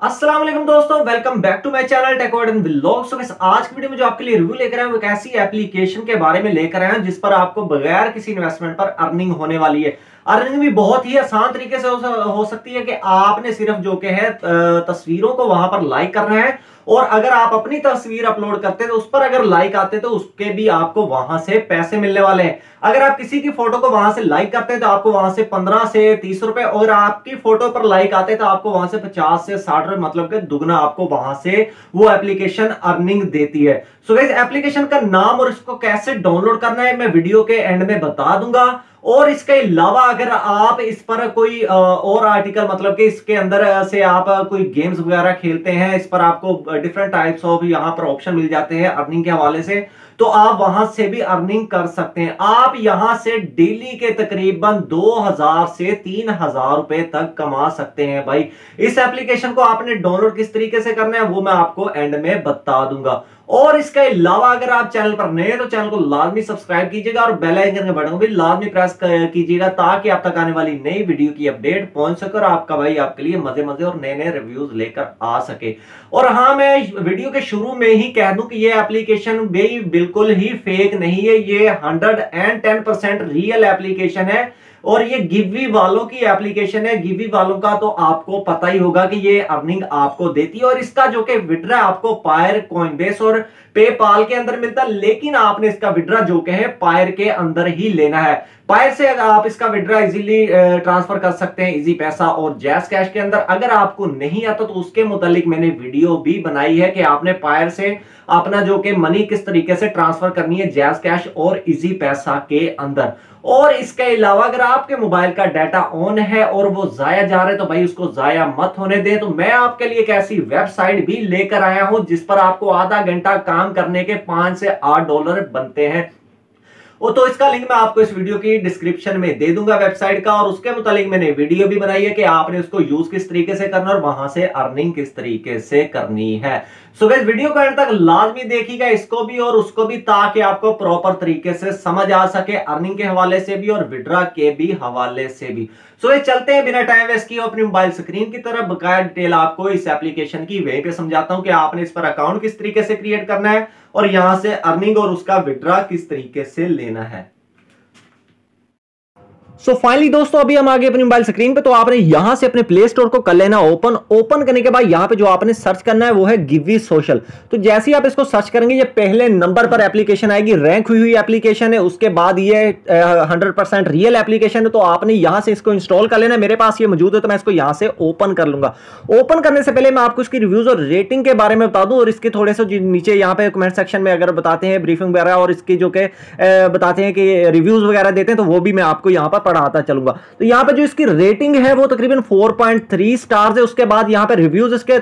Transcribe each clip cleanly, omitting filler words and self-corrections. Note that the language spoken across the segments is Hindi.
अस्सलाम वालेकुम दोस्तों, welcome back to my channel tech and vlogs. तो आज की वीडियो में जो आपके लिए रिव्यू लेकर आए हैं वो एक ऐसी एप्लीकेशन के बारे में लेकर आए हैं जिस पर आपको बगैर किसी इन्वेस्टमेंट पर अर्निंग होने वाली है। अर्निंग भी बहुत ही आसान तरीके से हो सकती है कि आपने सिर्फ जो कि है तस्वीरों को वहां पर लाइक करना है, और अगर आप अपनी तस्वीर अपलोड करते तो उस पर अगर लाइक आते तो उसके भी आपको वहां से पैसे मिलने वाले हैं। अगर आप किसी की फोटो को वहां से लाइक करते हैं तो आपको वहां से 15 से 30 रुपए, और आपकी फोटो पर लाइक आते तो आपको वहां से 50 से 60 रुपए, मतलब कि दुगना आपको वहां से वो एप्लीकेशन अर्निंग देती है। सो गाइस, एप्लीकेशन का नाम और इसको कैसे डाउनलोड करना है मैं वीडियो के एंड में बता दूंगा। और इसके अलावा अगर आप इस पर कोई और आर्टिकल, मतलब कि इसके अंदर से आप कोई गेम्स वगैरह खेलते हैं, इस पर आपको डिफरेंट टाइप्स ऑफ यहां पर ऑप्शन मिल जाते हैं अर्निंग के हवाले से, तो आप वहां से भी अर्निंग कर सकते हैं। आप यहां से डेली के तकरीबन 2000 से 3000 रुपए तक कमा सकते हैं भाई। इस एप्लीकेशन को आपने डाउनलोड किस तरीके से करना है वो मैं आपको एंड में बता दूंगा। और इसके अलावा अगर आप चैनल पर नए हैं तो चैनल को लाजमी सब्सक्राइब कीजिएगा और बेल आइकन के बटन को भी लाजमी प्रेस कीजिएगा ताकि आप तक आने वाली नई वीडियो की अपडेट पहुंच सके और आपका भाई आपके लिए मजे मजे और नए नए रिव्यूज लेकर आ सके। और हाँ, मैं वीडियो के शुरू में ही कह दूं कि ये एप्लीकेशन भी बिल्कुल ही फेक नहीं है, ये 110% रियल एप्लीकेशन है। और ये गिवी वालों की एप्लीकेशन है। गिवी वालों का तो आपको पता ही होगा कि ये अर्निंग आपको देती है, और इसका जो कि विड्रा आपको पायर, कॉइनबेस और पेपाल के अंदर मिलता है, लेकिन आपने इसका विड्रा जो कि है पायर के अंदर ही लेना है। पायर से आप इसका विड्रा इजीली ट्रांसफर कर सकते हैं, इजी पैसा और जैस कैश के अंदर। अगर आपको नहीं आता तो उसके मुतालिक मैंने वीडियो भी बनाई है कि आपने पायर से अपना जो कि मनी किस तरीके से ट्रांसफर करनी है जैस कैश और इजी पैसा के अंदर। और इसके अलावा अगर आपके मोबाइल का डाटा ऑन है और वो जाया जा रहा है तो भाई उसको जाया मत होने दें। तो मैं आपके लिए एक ऐसी वेबसाइट भी लेकर आया हूं जिस पर आपको आधा घंटा काम करने के 5 से 8 डॉलर बनते हैं। तो इसका लिंक मैं आपको इस वीडियो की डिस्क्रिप्शन में दे दूंगा वेबसाइट का, और उसके मुतालिक मैंने वीडियो भी बनाई है कि आपने उसको यूज किस तरीके से करना और वहां से अर्निंग किस तरीके से करनी है। सो गाइस, वीडियो को अंत तक लाजमी देखिएगा, इसको भी और उसको भी, ताकि आपको प्रॉपर तरीके से समझ आ सके अर्निंग के हवाले से भी और विड्रा के भी हवाले से भी। सो ये चलते हैं बिना टाइम वेस्ट किए अपनी मोबाइल स्क्रीन की तरफ। बकाया डिटेल आपको इस एप्लीकेशन की वहीं पे समझाता हूं कि आपने इस पर अकाउंट किस तरीके से क्रिएट करना है और यहां से अर्निंग और उसका विड्रा किस तरीके से लेना है। सो फाइनली दोस्तों, अभी हम आगे अपनी मोबाइल स्क्रीन पे, तो आपने यहां से अपने प्ले स्टोर को कर लेना ओपन करने के बाद यहां पे जो आपने सर्च करना है वो है गिवी सोशल। तो जैसे ही आप इसको सर्च करेंगे ये पहले नंबर पर एप्लीकेशन आएगी, रैंक हुई एप्लीकेशन है। उसके बाद ये 100% रियल एप्लीकेशन है, तो आपने यहां से इसको इंस्टॉल कर लेना। मेरे पास ये मौजूद है तो मैं इसको यहां से ओपन कर लूंगा। ओपन करने से पहले मैं आपको इसकी रिव्यूज और रेटिंग के बारे में बता दूं, और इसके थोड़े से नीचे यहाँ पे कमेंट सेक्शन में अगर बताते हैं ब्रीफिंग वगैरह और इसकी जो कि बताते हैं कि रिव्यूज वगैरह देते हैं तो वो भी मैं आपको यहाँ पर पढ़ाता चलूंगा। तो यहां पे जो इसकी रेटिंग है वो तकरीबन 4.3 स्टार्स है। उसके बाद यहां पे रिव्यूज इसके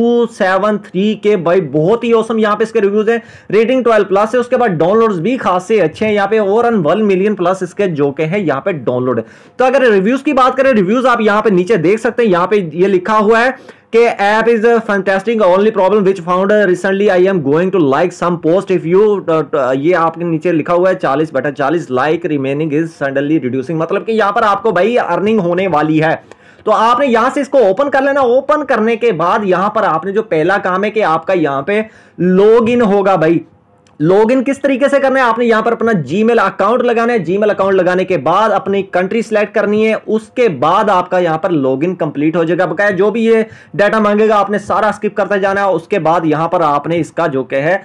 273 के, भाई बहुत ही औसम यहां पे इसके रिव्यूज है। रेटिंग 12+ है। उसके बाद डाउनलोड्स भी खासे अच्छे हैं यहां पे, और 1 मिलियन प्लस इसके जो के है यहां पे डाउनलोड है। तो अगर रिव्यूज की बात करें, रिव्यूज आप यहां पे नीचे देख सकते हैं, यहां पे ये लिखा हुआ है कि app is fantastic, only problem which found recently I am going to like some post if you, ये आपके नीचे लिखा हुआ है 40/40 like remaining is suddenly reducing, मतलब कि यहां पर आपको भाई अर्निंग होने वाली है। तो आपने यहां से इसको ओपन कर लेना। ओपन करने के बाद यहां पर आपने जो पहला काम है कि आपका यहां पे लॉग इन होगा। भाई लॉग इन किस तरीके से करना है, आपने यहां पर अपना जीमेल अकाउंट लगाना है। जीमेल अकाउंट लगाने के बाद अपनी कंट्री सिलेक्ट करनी है। उसके बाद आपका यहां पर लॉग इन कंप्लीट हो जाएगा। बकाया जो भी ये डाटा मांगेगा आपने सारा स्किप करते जाना है। उसके बाद यहां पर आपने इसका जो कि है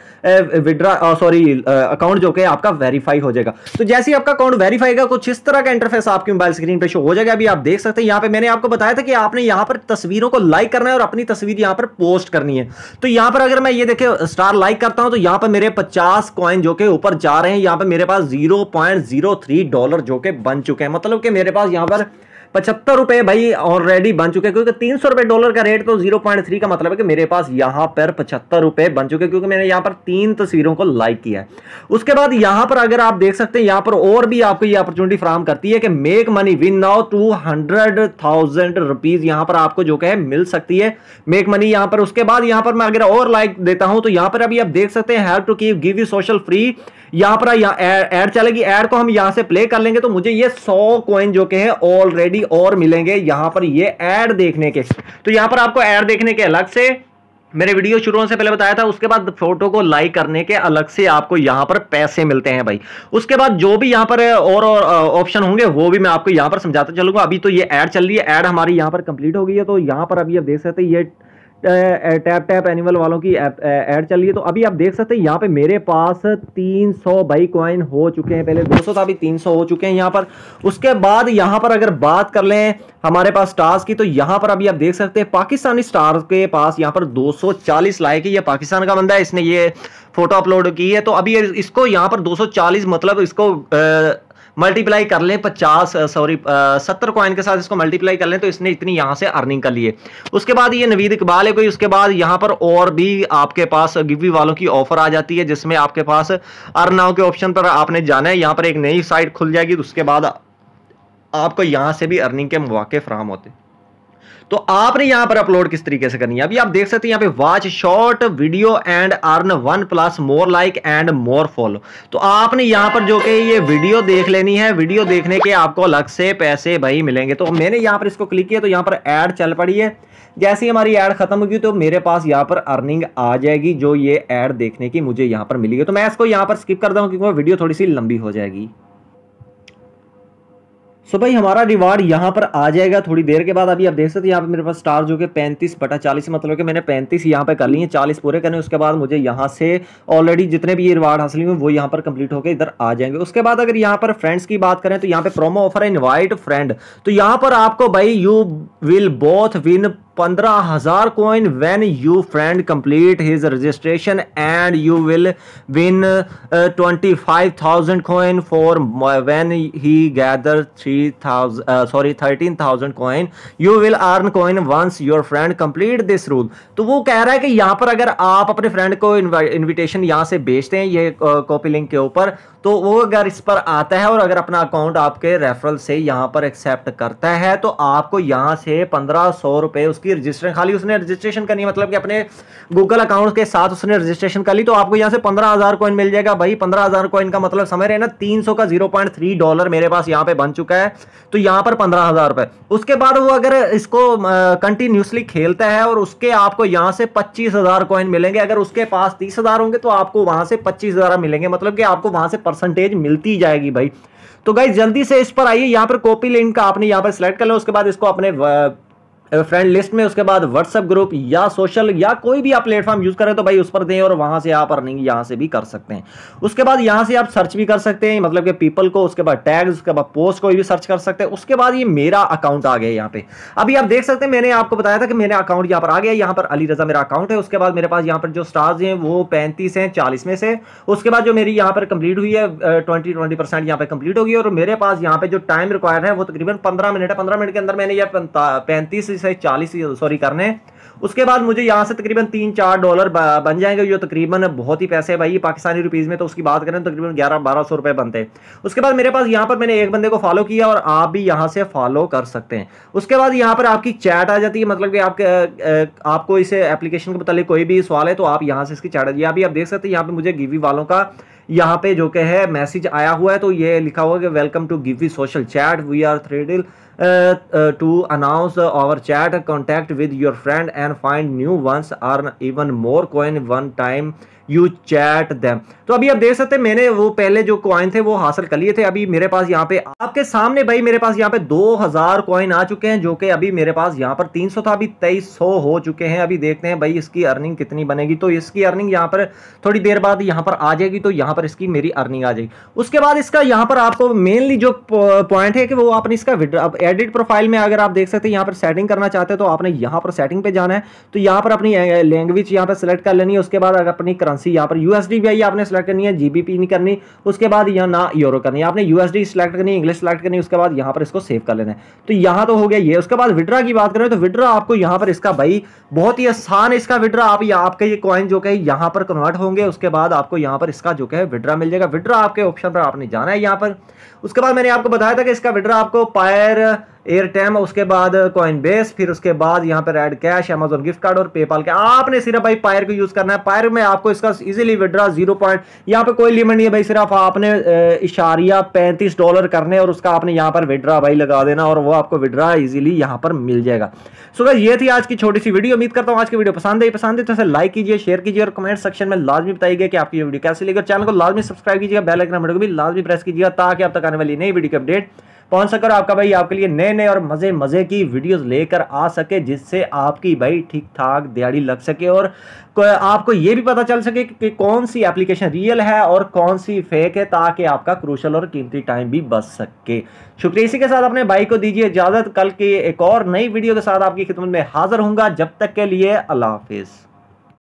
अकाउंट जो कि आपका वेरीफाई हो जाएगा। तो जैसे ही आपका अकाउंट वेरीफाई होगा कुछ इस तरह का इंटरफेस आपकी मोबाइल स्क्रीन पे शो हो जाएगा। अभी आप देख सकते हैं यहां पे मैंने आपको बताया था कि आपने यहां पर तस्वीरों को लाइक करना है और अपनी तस्वीर यहां पर पोस्ट करनी है। तो यहां पर अगर मैं ये देखे स्टार लाइक करता हूं तो यहां पर मेरे 50 कॉइन जो के ऊपर जा रहे हैं। यहां पे मेरे पास 0.03 डॉलर जो के बन चुके हैं, मतलब कि मेरे पास यहां पर 75 रुपए भाई ऑलरेडी बन चुके हैं, क्योंकि 300 रुपए डॉलर का रेट, तो 0.3 का मतलब है कि मेरे पास यहां पर 75 रुपए बन चुके हैं, क्योंकि मैंने यहां पर 3 तस्वीरों को लाइक किया है। उसके बाद यहां पर अगर आप देख सकते हैं यहां पर और भी आपको ये अपॉर्चुनिटी फराहम करती है कि make money win now 200,000 rupees यहां पर आपको जो है मिल सकती है मेक मनी यहां पर। उसके बाद यहां पर मैं अगर और लाइक देता हूं तो यहां पर अभी आप देख सकते हैं help to keep give you social free, यहां पर ऐड चलेगी। ऐड को हम यहां से प्ले कर लेंगे तो मुझे ये 100 कॉइन जो कि है ऑलरेडी और मिलेंगे यहाँ पर ये ऐड देखने के। तो यहाँ पर आपको ऐड देखने के अलग से, मेरे वीडियो शुरू होने से पहले बताया था, उसके बाद फोटो को लाइक करने के अलग से आपको यहां पर पैसे मिलते हैं भाई। उसके बाद जो भी यहां पर और ऑप्शन होंगे वो भी मैं आपको यहां पर समझाता चलूंगा। अभी तो ये ऐड चल रही है, ऐड हमारी यहां पर कंप्लीट हो गई है। तो यहां पर अभी आप देख सकते हैं ये टैप टैप एनिमल वालों की ऐड चल रही है। तो अभी आप देख सकते हैं यहाँ पे मेरे पास 300 भाई कॉइन हो चुके हैं, पहले 200 था, अभी 300 हो चुके हैं यहाँ पर। उसके बाद यहाँ पर अगर बात कर लें हमारे पास स्टार्स की, तो यहाँ पर अभी आप देख सकते हैं पाकिस्तानी स्टार्स के पास यहाँ पर 240 लाइक है। ये पाकिस्तान का बंदा है, इसने ये फोटो अपलोड की है। तो अभी इसको यहाँ पर 240 मतलब इसको मल्टीप्लाई कर लें 70 कॉइन के साथ इसको मल्टीप्लाई कर लें तो इसने इतनी यहां से अर्निंग कर ली है। उसके बाद ये नवीद इकबाल है कोई, उसके बाद यहां पर और भी आपके पास गिवी वालों की ऑफर आ जाती है, जिसमें आपके पास अर्न नाउ के ऑप्शन पर आपने जाना है। यहां पर एक नई साइट खुल जाएगी, तो उसके बाद आपको यहां से भी अर्निंग के मौके फराहम होते हैं। तो आपने यहां पर अपलोड किस तरीके से करनी है, अभी आप देख सकते हैं यहां पे watch short video and earn 1+ more like and more follow. तो आपने यहां पर जो कि ये वीडियो देख लेनी है, वीडियो देखने के आपको अलग से पैसे भाई मिलेंगे। तो मैंने यहां पर इसको क्लिक किया तो यहां पर ऐड चल पड़ी है। जैसे ही हमारी ऐड खत्म होगी तो मेरे पास यहाँ पर अर्निंग आ जाएगी, जो ये ऐड देखने की मुझे यहाँ पर मिली है। तो मैं इसको यहाँ पर स्किप करता हूँ क्योंकि वीडियो थोड़ी सी लंबी हो जाएगी। सो भाई हमारा रिवार्ड यहाँ पर आ जाएगा थोड़ी देर के बाद। अभी आप देख सकते हैं यहाँ पे मेरे पास स्टार जो कि 35/40 मतलब कि मैंने 35 यहाँ पे कर लिए, 40 पूरे करने। उसके बाद मुझे यहाँ से ऑलरेडी जितने भी ये रिवार्ड हासिल हुए वो यहाँ पर कंप्लीट होकर इधर आ जाएंगे। उसके बाद अगर यहाँ पर फ्रेंड्स की बात करें तो यहाँ पे प्रोमो ऑफर है इनवाइट फ्रेंड। तो यहाँ पर आपको भाई you will both win 15,000 coin when you friend complete his registration, and you will win 25,000 coin for when he gather 13,000 coin. You will earn coin once your friend complete this rule. तो वो कह रहा है कि यहाँ पर अगर आप अपने फ्रेंड को इनविटेशन यहाँ से भेजते हैं ये कॉपी लिंक के ऊपर, तो वो अगर इस पर आता है और अगर अपना अकाउंट आपके रेफरल से यहाँ पर एक्सेप्ट करता है तो आपको यहाँ से 1,500 रुपए उसकी रजिस्ट्रेशन, खाली उसने रजिस्ट्रेशन करनी है, मतलब कि अपने गूगल अकाउंट के साथ उसने रजिस्ट्रेशन कर ली, तो आपको यहाँ से 15,000 कॉइन मिल जाएगा भाई। 15,000 कॉइन का मतलब समझ रहे हैं ना, 300 का $0.3 मेरे पास यहाँ पे बन चुका है। तो यहाँ पर 15,000 रुपए। उसके बाद वो अगर इसको कंटिन्यूसली खेलता है और उसके आपको यहाँ से 25,000 कॉइन मिलेंगे। अगर उसके पास 30,000 होंगे तो आपको वहां से 25,000 मिलेंगे, मतलब कि आपको वहां से परसेंटेज मिलती जाएगी भाई। तो गाइस जल्दी से इस पर आइए, यहाँ पर कॉपी लिंक का आपने यहाँ पर सिलेक्ट कर लो। उसके बाद इसको अपने फ्रेंड लिस्ट में, उसके बाद व्हाट्सएप ग्रुप या सोशल या कोई भी आप प्लेटफॉर्म यूज करें तो भाई उस पर दें और वहां से आप अर्निंग यहां से भी कर सकते हैं। उसके बाद यहां से आप सर्च भी कर सकते हैं, मतलब कि पीपल को, उसके बाद टैग्स, उसके बाद पोस्ट कोई भी सर्च कर सकते हैं। उसके बाद ये मेरा अकाउंट आ गया यहाँ पे। अभी आप देख सकते हैं मैंने आपको बताया था कि मेरा अकाउंट यहाँ पर आ गया। यहाँ पर अली रजा मेरा अकाउंट है। उसके बाद मेरे पास यहाँ पर जो स्टार्स हैं वो 35 हैं 40 में से। उसके बाद जो मेरी यहाँ पर कंप्लीट हुई है 20% यहाँ पे कंप्लीट होगी और मेरे पास यहाँ पे जो टाइम रिक्वायर्ड है वो तकरीबन 15 मिनट है। 15 मिनट के अंदर मैंने ये 35 से 40 करने। उसके बाद मुझे यहां से तकरीबन $3-4 बन जाएंगे, जो तकरीबन बहुत ही पैसे है भाई पाकिस्तानी रुपीस में, तो उसकी बात करें तो तकरीबन 1100-1200 रुपए बनते हैं। उसके बाद मेरे पास यहां पर मैंने एक बंदे को फॉलो किया और आप भी यहां से फॉलो कर सकते हैं। उसके बाद यहां पर आपकी चैट आ जाती है, मतलब कि आपको इस एप्लीकेशन के मतलब कोई भी सवाल है तो आप यहां से इसकी चैट आ जाती है। अभी आप देख सकते हैं यहाँ पे मुझे गिवी वालों का यहाँ पे जो कि है मैसेज आया हुआ है, तो ये लिखा हुआ है कि welcome to Givvy social chat, we are thrilled to announce our chat, contact with your friend and find new ones, earn even more coin one time you chat them। तो अभी आप देख सकते हैं मैंने वो पहले जो कॉइन थे वो हासिल कर लिए थे। अभी मेरे पास यहाँ पे आपके सामने भाई मेरे पास यहाँ पे 2000 कॉइन आ चुके हैं, जो कि अभी मेरे पास यहाँ पर 300 था, अभी 2300 हो चुके हैं। अभी देखते हैं भाई इसकी अर्निंग कितनी बनेगी। तो इसकी अर्निंग यहाँ पर थोड़ी देर बाद यहाँ पर आ जाएगी, तो यहाँ पर इसकी मेरी अर्निंग आ जाएगी। उसके बाद इसका यहाँ पर आपको मेनली जो पॉइंट है कि वो आपने इसका एडिट प्रोफाइल में अगर आप देख सकते हैं यहाँ पर सेटिंग करना चाहते हैं तो आपने यहाँ पर सेटिंग पे जाना है। तो यहाँ पर अपनी लैंग्वेज यहाँ पर सिलेक्ट कर लेनी है। उसके बाद अगर अपनी करेंसी यहाँ पर यूएसडी भी आपने सेलेक्ट करनी है, जीबीपी नहीं करनी। उसके बाद यहाँ ना यूरो करनी है, आपने यूएसडी सिलेक्ट करनी है, इंग्लिश सिलेक्ट करनी है। उसके बाद यहाँ पर इसको सेव कर लेना है। तो यहाँ तो हो गया ये। उसके बाद विड्रा की बात करें तो विड्रा आपको यहाँ पर इसका भाई बहुत ही आसान है इसका विड्रा। आप आपके ये कॉइन जो है यहाँ पर कन्वर्ट होंगे, उसके बाद आपको यहाँ पर इसका जो है विड्रा मिल जाएगा। विड्रा आपके ऑप्शन पर आपने जाना है यहाँ पर। उसके बाद मैंने आपको बताया था कि इसका विड्रा आपको पायर एयरटेम, उसके बाद कॉइनबेस, फिर उसके बाद यहाँ पे red cash, Amazon gift card और पेपाल के। आपने सिर्फ भाई पायर को यूज करना है। पायर में आपको इसका इजीली विड्रॉ 0 पॉइंट, यहाँ पे कोई लिमिट नहीं है भाई, सिर्फ आपने इशारिया $35 करने और उसका आपने यहाँ पर विड्रॉ भाई लगा देना और वो आपको विड्रॉ इजीली यहाँ पर मिल जाएगा। सो गाइस ये थी आज की छोटी सी वीडियो। उम्मीद करता हूँ आज की वीडियो पसंद है तो इसे लाइक कीजिए, शेयर कीजिए और कमेंट सेक्शन में लाजमी बताइए कि आपकी वीडियो कैसी लगी। चैनल को लाजमी सब्सक्राइब कीजिएगा, बेल आइकन बटन को भी लाजमी प्रेस कीजिएगा ताकि अब तक आने वाली नई वीडियो की अपडेट पहुंच सके और आपका भाई आपके लिए नए नए और मजे की वीडियोस लेकर आ सके, जिससे आपकी भाई ठीक ठाक दिहाड़ी लग सके और आपको ये भी पता चल सके कि कौन सी एप्लीकेशन रियल है और कौन सी फेक है, ताकि आपका क्रूशल और कीमती टाइम भी बच सके। शुक्रिया। इसी के साथ अपने भाई को दीजिए इजाजत। कल की एक और नई वीडियो के साथ आपकी खिदमत में हाजिर होऊंगा। जब तक के लिए अल्लाह हाफिज।